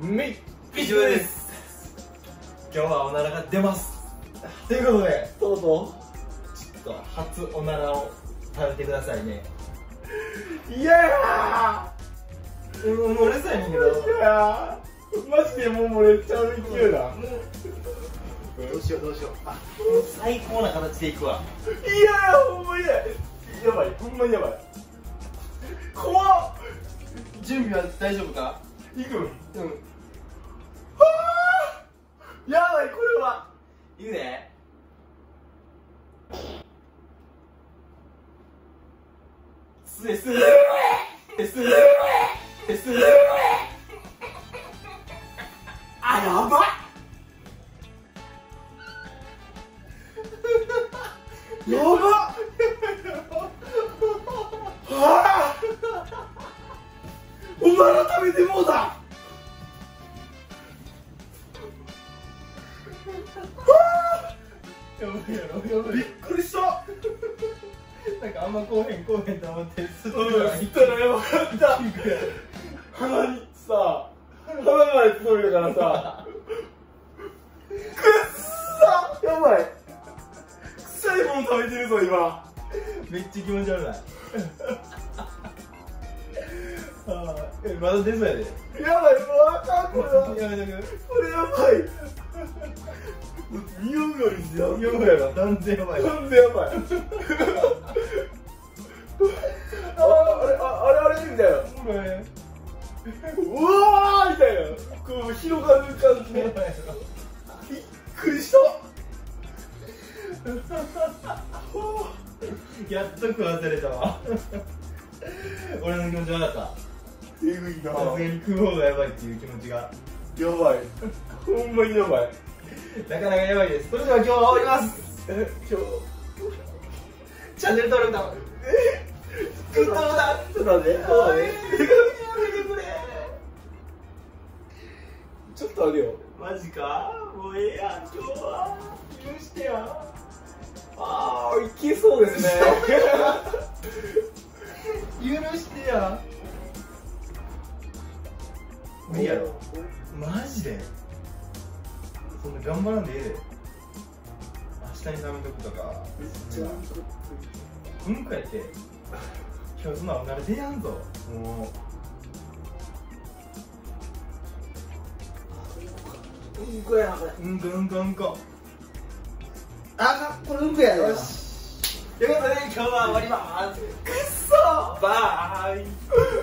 以上です。今日はおならが出ます。ということで、 とうとちょっと初おならを食べてくださいね。 ういやー漏れそうやねんけど。 いやーマジでもう漏れちゃう勢いだ。 どうしようどうしよう。あ、最高な形でいくわ。 いやーほんまにやばい、ほんまにやばい。怖っ。 準備は大丈夫か？ いくん。 うん。 やばい、これは。 いくね。すえすえすえすえ。 あ、やばっ。やばっ。はあ。おなら食べてもうだ。 やばいやろ、やばい。 びっくりした。 なんかあんまこうへんと思って吸吸ったらやばかった。鼻にさ、鼻まで取れたからさ。くっさ、やばい。臭いもの食べてるぞ今。 めっちゃ気持ち悪い。まだ出そうやで。 やばい、もうあかんこれは。 やめとく。 これやばい。匂うよりやばい。 やばい。断然やばい。 完全やばい。あれみたいな。 これ。 うわーみたいな。こう広がる感じで。びっくりした。 やっと食わされたわ。俺の気持ち分かった。 えぐいな。 さすがに食う方がやばいっていう気持ちが。 やばい。ほんまにやばい。 なかなかやばいです。それでは今日は終わります。 今日。 チャンネル登録だ。グッドボタン。 ちょっと待って。 やめてくれ。 ちょっとあれよ。 マジか。もうええやん。今日は許してや。 ああ、いけそうですね。 許してや。無理やろ。マジで。そんな頑張らんでええで。明日に食べとくとか。うんこやって。今日そんなおなら出やんぞ。もう。うんこやなこれ。 うんこうんこうんこ。 あ、これうんこやな。 よし。ということで今日は終わります。 くっそー。 バイ。